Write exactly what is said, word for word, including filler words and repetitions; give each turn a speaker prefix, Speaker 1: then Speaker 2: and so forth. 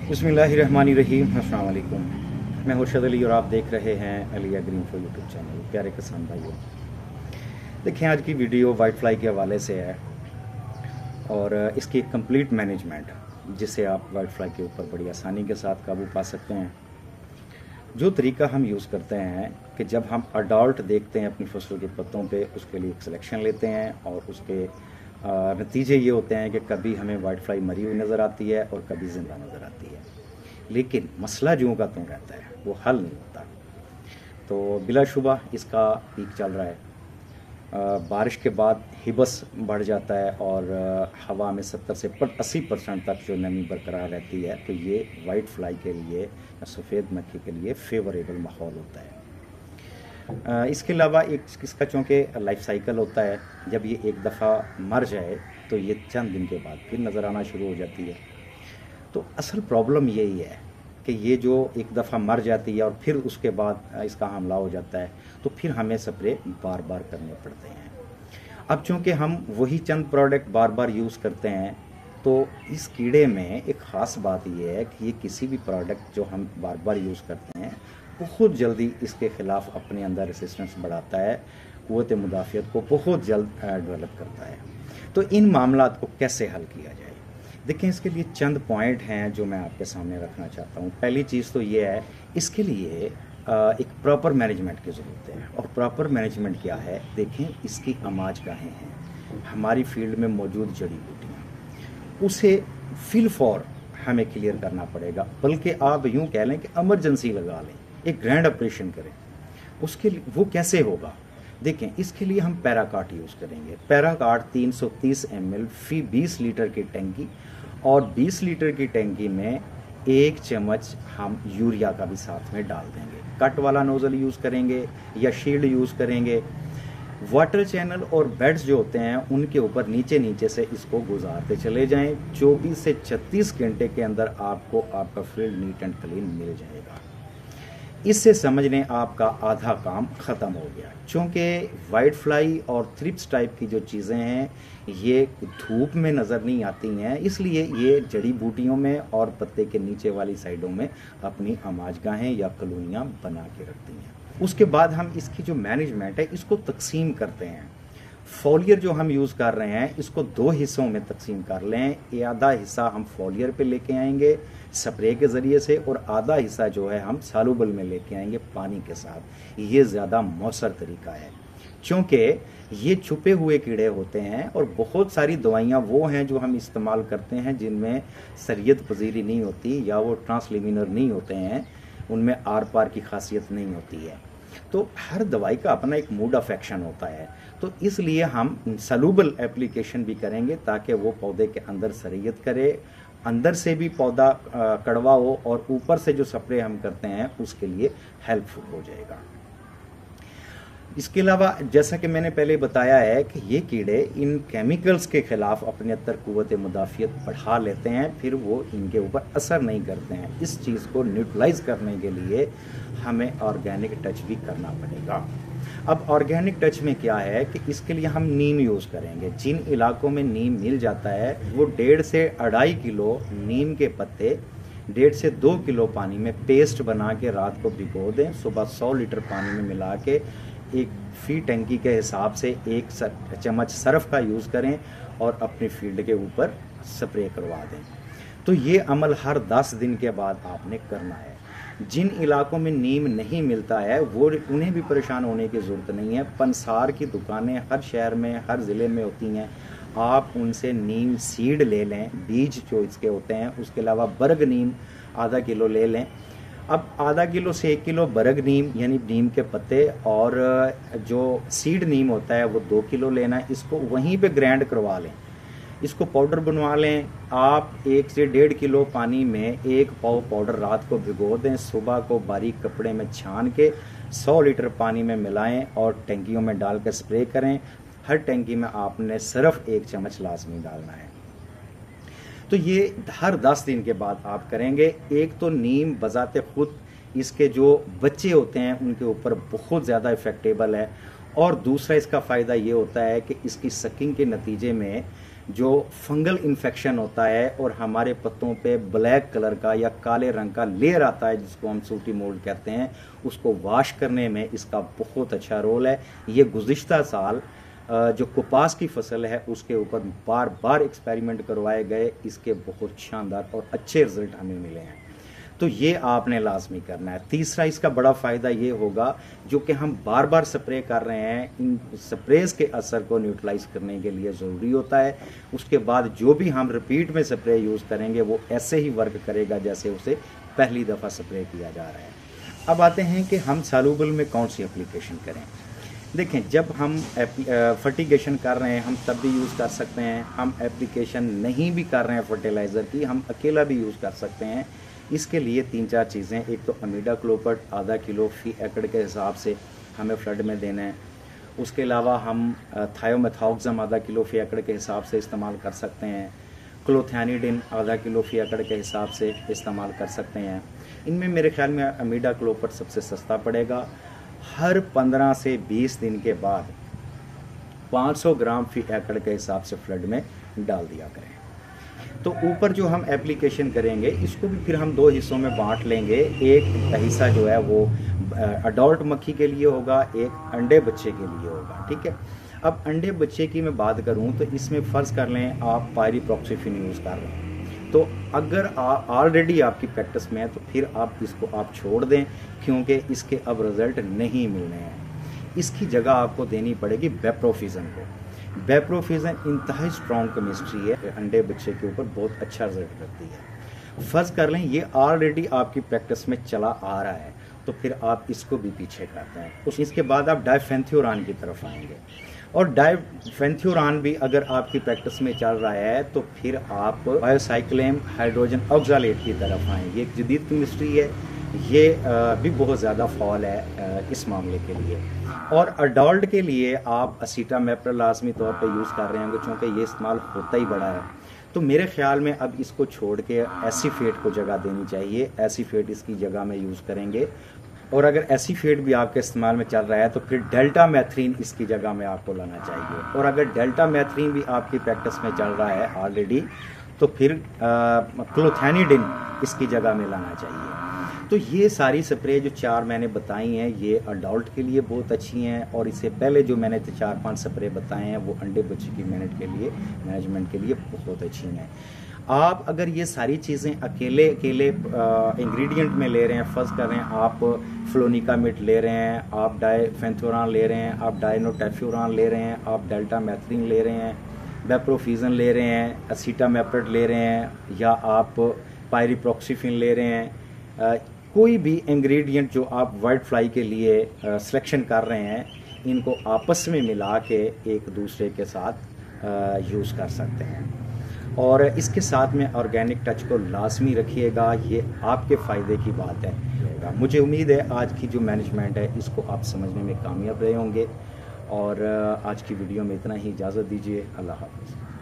Speaker 1: बिस्मिल्लाहिर्रहमानिर्रहीम। अस्सलाम वालेकुम। मैं मुर्शद अली और आप देख रहे हैं Ali green for YouTube channel. प्यारे किसान भाइयों, देखिए आज की वीडियो वाइट फ्लाई के हवाले से है और इसकी एक कंप्लीट मैनेजमेंट जिसे आप वाइट फ्लाई के ऊपर बड़ी आसानी के साथ काबू पा सकते हैं। जो तरीका हम यूज़ करते हैं कि जब हम अडल्ट देखते हैं अपनी फसल के पत्तों पे, उसके लिए एक सिलेक्शन लेते हैं और उसके नतीजे ये होते हैं कि कभी हमें वाइट फ्लाई मरी हुई नज़र आती है और कभी ज़िंदा नज़र आती है, लेकिन मसला जो का त्यों रहता है वो हल नहीं होता। तो बिलाशुबा इसका पीक चल रहा है। आ, बारिश के बाद हिबस बढ़ जाता है और आ, हवा में सत्तर से अस्सी परसेंट तक जो नमी बरकरार रहती है, तो ये वाइट फ्लाई के लिए या सफ़ेद मक्खी के लिए फेवरेबल माहौल होता है। इसके अलावा एक इसका चूँकि लाइफ साइकिल होता है, जब ये एक दफ़ा मर जाए तो ये चंद दिन के बाद फिर नज़र आना शुरू हो जाती है। तो असल प्रॉब्लम यही है कि ये जो एक दफ़ा मर जाती है और फिर उसके बाद इसका हमला हो जाता है, तो फिर हमें स्प्रे बार बार करने पड़ते हैं। अब चूँकि हम वही चंद प्रोडक्ट बार बार यूज़ करते हैं, तो इस कीड़े में एक ख़ास बात यह है कि ये किसी भी प्रोडक्ट जो हम बार बार यूज़ करते हैं बहुत जल्दी इसके ख़िलाफ़ अपने अंदर रेसिस्टेंस बढ़ाता है, क़ुव्वत मुदाफ़ियत को बहुत जल्द डेवलप करता है। तो इन मामलात को कैसे हल किया जाए, देखें इसके लिए चंद पॉइंट हैं जो मैं आपके सामने रखना चाहता हूँ। पहली चीज़ तो ये है, इसके लिए एक प्रॉपर मैनेजमेंट की ज़रूरत है। और प्रॉपर मैनेजमेंट क्या है, देखें इसकी अमाज गाहें हैं, हमारी फील्ड में मौजूद जड़ी बूटियाँ, उसे फिल फॉर हमें क्लियर करना पड़ेगा। बल्कि आप यूँ कह लें कि इमरजेंसी लगा लें, एक ग्रैंड ऑपरेशन करें। उसके लिए वो कैसे होगा, देखें इसके लिए हम पैराकाट यूज़ करेंगे। पैराकाट तीन सौ तीस एम एल फी बीस लीटर की टैंकी, और बीस लीटर की टैंकी में एक चम्मच हम यूरिया का भी साथ में डाल देंगे। कट वाला नोज़ल यूज़ करेंगे या शील्ड यूज़ करेंगे। वाटर चैनल और बेड्स जो होते हैं उनके ऊपर नीचे नीचे से इसको गुजारते चले जाएं। चौबीस से छत्तीस घंटे के अंदर आपको आपका फील्ड नीट एंड क्लीन मिल जाएगा। इससे समझ लें आपका आधा काम ख़त्म हो गया। चूँकि वाइट फ्लाई और थ्रिप्स टाइप की जो चीज़ें हैं ये धूप में नज़र नहीं आती हैं, इसलिए ये जड़ी बूटियों में और पत्ते के नीचे वाली साइडों में अपनी आमाजगाहें या कॉलोनियाँ बना के रखती हैं। उसके बाद हम इसकी जो मैनेजमेंट है इसको तकसीम करते हैं। फॉलियर जो हम यूज़ कर रहे हैं इसको दो हिस्सों में तकसीम कर लें। आधा हिस्सा हम फॉलियर पे लेके आएंगे स्प्रे के ज़रिए से, और आधा हिस्सा जो है हम सालुबल में लेके आएंगे पानी के साथ। ये ज़्यादा मौसर तरीका है, क्योंकि ये छुपे हुए कीड़े होते हैं और बहुत सारी दवाइयाँ वो हैं जो हम इस्तेमाल करते हैं जिनमें शरीयत पजीरी नहीं होती या वो ट्रांसलिमिनर नहीं होते हैं, उनमें आर पार की खासियत नहीं होती है। तो हर दवाई का अपना एक मोड ऑफ एक्शन होता है, तो इसलिए हम सलूबल एप्लीकेशन भी करेंगे ताकि वो पौधे के अंदर शरीयत करे, अंदर से भी पौधा कड़वा हो और ऊपर से जो स्प्रे हम करते हैं उसके लिए हेल्पफुल हो जाएगा। इसके अलावा जैसा कि मैंने पहले बताया है कि ये कीड़े इन केमिकल्स के ख़िलाफ़ अपने अंदर क़ुव्वत मुदाफ़ियत बढ़ा लेते हैं, फिर वो इनके ऊपर असर नहीं करते हैं। इस चीज़ को न्यूट्रलाइज करने के लिए हमें ऑर्गेनिक टच भी करना पड़ेगा। अब ऑर्गेनिक टच में क्या है कि इसके लिए हम नीम यूज़ करेंगे। जिन इलाकों में नीम मिल जाता है वो डेढ़ से अढ़ाई किलो नीम के पत्ते डेढ़ से दो किलो पानी में पेस्ट बना के रात को भिगो दें। सुबह सौ लीटर पानी में मिला के एक फी टैंकी के हिसाब से एक चम्मच सर्फ का यूज़ करें और अपनी फील्ड के ऊपर स्प्रे करवा दें। तो ये अमल हर दस दिन के बाद आपने करना है। जिन इलाकों में नीम नहीं मिलता है वो उन्हें भी परेशान होने की ज़रूरत नहीं है। पंसार की दुकानें हर शहर में हर ज़िले में होती हैं, आप उनसे नीम सीड ले लें, बीज जो इसके होते हैं। उसके अलावा बर्ग नीम आधा किलो ले लें। अब आधा किलो से एक किलो बर्ग नीम यानी नीम के पत्ते और जो सीड नीम होता है वो दो किलो लेना है। इसको वहीं पे ग्राइंड करवा लें, इसको पाउडर बनवा लें। आप एक से डेढ़ किलो पानी में एक पाव पाउडर रात को भिगो दें, सुबह को बारीक कपड़े में छान के सौ लीटर पानी में मिलाएं और टैंकियों में डाल कर स्प्रे करें। हर टैंकी में आपने सिर्फ एक चम्मच लाजमी डालना है। तो ये हर दस दिन के बाद आप करेंगे। एक तो नीम बजाते खुद इसके जो बच्चे होते हैं उनके ऊपर बहुत ज़्यादा इफ़ेक्टेबल है, और दूसरा इसका फ़ायदा ये होता है कि इसकी सकिंग के नतीजे में जो फंगल इन्फेक्शन होता है और हमारे पत्तों पे ब्लैक कलर का या काले रंग का लेयर आता है जिसको हम सूटी मोल्ड कहते हैं, उसको वॉश करने में इसका बहुत अच्छा रोल है। ये गुज़िश्ता साल जो कपास की फसल है उसके ऊपर बार बार एक्सपेरिमेंट करवाए गए, इसके बहुत शानदार और अच्छे रिजल्ट हमें मिले हैं। तो ये आपने लाजमी करना है। तीसरा इसका बड़ा फ़ायदा ये होगा, जो कि हम बार बार स्प्रे कर रहे हैं, इन स्प्रेज के असर को न्यूट्रलाइज करने के लिए ज़रूरी होता है। उसके बाद जो भी हम रिपीट में स्प्रे यूज़ करेंगे वो ऐसे ही वर्क करेगा जैसे उसे पहली दफ़ा स्प्रे किया जा रहा है। अब आते हैं कि हम सॉल्यूबल में कौन सी एप्लीकेशन करें। देखें, जब हम फर्टिगेशन कर रहे हैं हम तब भी यूज़ कर सकते हैं, हम एप्लीकेशन नहीं भी कर रहे हैं फर्टिलाइज़र की, हम अकेला भी यूज़ कर सकते हैं। इसके लिए तीन चार चीज़ें, एक तो इमिडाक्लोप्रिड आधा किलो फी एकड़ के हिसाब से हमें फ्लड में देना है। उसके अलावा हम थायोमेथॉक्सम आधा किलो फी एकड़ के हिसाब से इस्तेमाल कर सकते हैं। क्लोथैनिडिन आधा किलो फी एकड़ के हिसाब से इस्तेमाल कर सकते हैं। इनमें मेरे ख्याल में इमिडाक्लोप्रिड सबसे सस्ता पड़ेगा। हर पंद्रह से बीस दिन के बाद पाँच सौ ग्राम फी एकड़ के हिसाब से फ्लड में डाल दिया करें। तो ऊपर जो हम एप्लीकेशन करेंगे इसको भी फिर हम दो हिस्सों में बांट लेंगे। एक हिस्सा जो है वो अडल्ट मक्खी के लिए होगा, एक अंडे बच्चे के लिए होगा। ठीक है, अब अंडे बच्चे की मैं बात करूं तो इसमें फ़र्ज़ कर लें आप पायरीप्रॉक्सीफिन यूज़ कर रहे हैं, तो अगर ऑलरेडी आपकी प्रैक्टिस में है तो फिर आप इसको आप छोड़ दें, क्योंकि इसके अब रिज़ल्ट नहीं मिलने हैं। इसकी जगह आपको देनी पड़ेगी बेप्रोफिजन को। बेप्रोफिजन इंतहाई स्ट्रॉन्ग केमिस्ट्री है, अंडे बच्चे के ऊपर बहुत अच्छा रिजल्ट करती है। फर्ज कर लें ये ऑलरेडी आपकी प्रैक्टिस में चला आ रहा है तो फिर आप इसको भी पीछे करते हैं। उस इसके बाद आप डाइफेंथ्यूरान की तरफ आएंगे, और डाइफेंथ्यूरान भी अगर आपकी प्रैक्टिस में चल रहा है तो फिर आप बायोसाइक्लेम हाइड्रोजन ऑक्सालेट की तरफ आएंगे। एक जदीद केमिस्ट्री है, ये भी बहुत ज़्यादा फॉल है इस मामले के लिए। और अडल्ट के लिए आप असीटामेप्रिल लाजमी तौर पे यूज़ कर रहे होंगे, क्योंकि ये इस्तेमाल होता ही बड़ा है। तो मेरे ख्याल में अब इसको छोड़ के एसीफेट को जगह देनी चाहिए। एसीफेट इसकी जगह में यूज़ करेंगे। और अगर एसीफेट भी आपके इस्तेमाल में चल रहा है तो फिर डेल्टा मैथ्रीन इसकी जगह में आपको लाना चाहिए। और अगर डेल्टा मैथ्रीन भी आपकी प्रैक्टिस में चल रहा है ऑलरेडी तो फिर क्लोथैनिडिन इसकी जगह में लाना चाहिए। तो ये सारी स्प्रे जो चार मैंने बताई हैं ये अडल्ट के लिए बहुत अच्छी हैं, और इससे पहले जो मैंने चार पांच स्प्रे बताए हैं वो अंडे बच्चे की मैनेज के लिए मैनेजमेंट के लिए बहुत अच्छी हैं। आप अगर ये सारी चीज़ें अकेले अकेले इंग्रेडिएंट में ले रहे हैं, फर्ज कर रहे हैं आप फ्लोनिकामिड ले रहे हैं, आप डाइफेंथ्यूरान ले रहे हैं, आप डाइनोटेफ्यूरान ले रहे हैं, आप डेल्टा मैथ्रीन ले रहे हैं, बेप्रोफिजन ले रहे हैं, असीटामेप्रिड ले रहे हैं, या आप पायरीप्रॉक्सीफिन ले रहे हैं, आ, कोई भी इंग्रेडिएंट जो आप वाइट फ्लाई के लिए सिलेक्शन कर रहे हैं, इनको आपस में मिला के एक दूसरे के साथ यूज़ कर सकते हैं। और इसके साथ में ऑर्गेनिक टच को लाजमी रखिएगा, ये आपके फ़ायदे की बात है। मुझे उम्मीद है आज की जो मैनेजमेंट है इसको आप समझने में कामयाब रहे होंगे। और आज की वीडियो में इतना ही, इजाज़त दीजिए। अल्लाह हाफ़िज़।